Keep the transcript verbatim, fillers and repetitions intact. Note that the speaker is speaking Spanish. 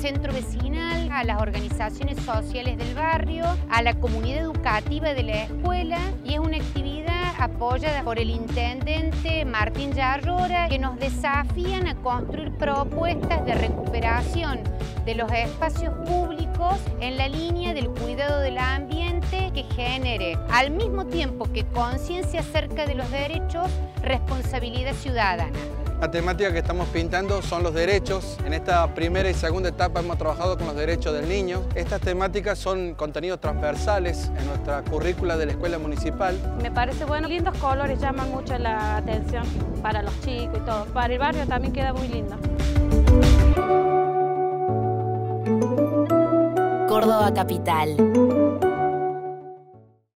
centro vecinal, a las organizaciones sociales del barrio, a la comunidad educativa de la escuela, y es una actividad apoyada por el intendente Martín Yarrora, que nos desafían a construir propuestas de recuperación de los espacios públicos en la línea del cuidado del ambiente, que genere, al mismo tiempo que conciencia acerca de los derechos, responsabilidad ciudadana. La temática que estamos pintando son los derechos. En esta primera y segunda etapa hemos trabajado con los derechos del niño. Estas temáticas son contenidos transversales en nuestra currícula de la escuela municipal. Me parece bueno, lindos colores llaman mucho la atención para los chicos y todo. Para el barrio también queda muy lindo. Córdoba Capital.